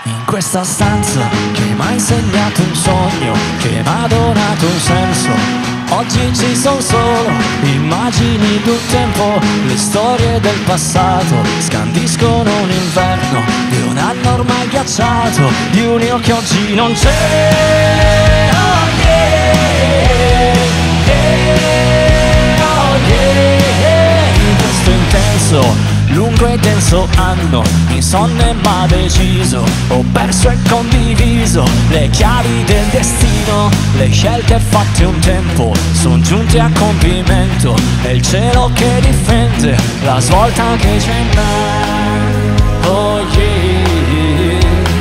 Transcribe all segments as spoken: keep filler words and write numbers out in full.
In questa stanza che mi ha insegnato un sogno, che mi ha donato un senso. Oggi ci sono solo immagini d'un tempo, le storie del passato scandiscono un inverno di un anno ormai ghiacciato, di un io che oggi non c'è. Oh yeah, yeah, oh yeah. In questo intenso, lungo e denso anno, insonne ma deciso, ho perso e condiviso le chiavi del destino. Le scelte fatte un tempo son giunte a compimento, è il cielo che difende la svolta che c'è in me. Oh yeah,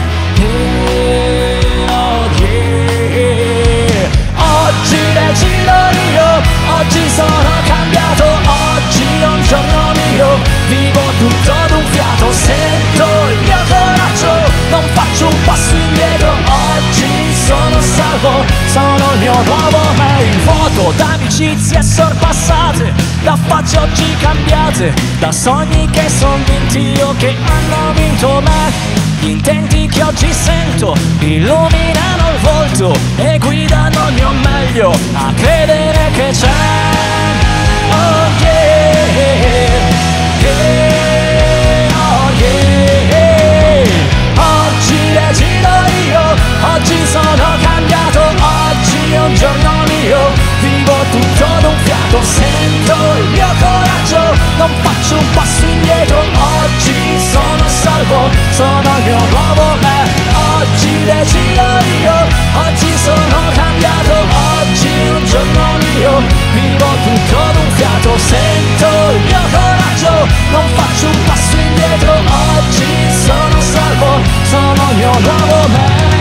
yeah, oh yeah. Oggi decido io, oggi sono cambiato, oggi è un giorno mio, vivo tutto d'un fiato, sento il mio coraggio, non faccio un passo indietro, oggi sono salvo, sono il mio nuovo me. In foto d'amicizie sorpassate, da facce oggi cambiate, da sogni che son vinti o che hanno vinto me. Gli intenti che oggi sento illuminano il volto e guidano il mio meglio a credere che c'è. Oh yeah, yeah, oh yeah. Oggi decido io, oggi sono cambiato, oggi è un giorno mio, vivo tutto d'un fiato, sento il mio coraggio, non faccio un passo indietro, oggi sono salvo, sono il mio nuovo me. Oggi decido io, oggi sono cambiato, oggi è un giorno mio, vivo tutto d'un fiato, sento il mio coraggio, non faccio un passo indietro, oggi sono salvo, sono il mio nuovo me.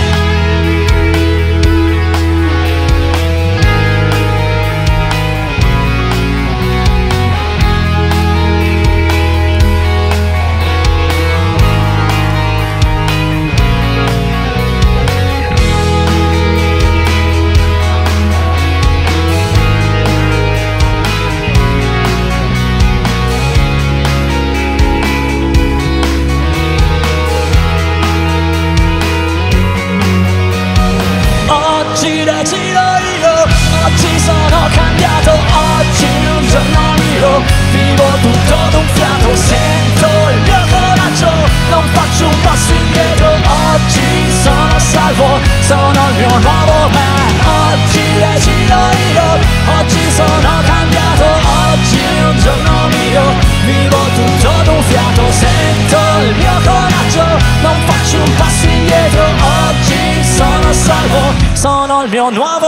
Oggi decido io, oggi sono cambiato, oggi è un giorno mio, vivo tutto d'un fiato, sento il mio coraggio, non faccio un passo indietro, oggi sono salvo, sono il mio nuovo me. Oggi decido io, oggi sono cambiato, oggi è un giorno mio, vivo tutto d'un fiato, sento il mio coraggio, non faccio un passo indietro, oggi sono salvo, sono il mio nuovo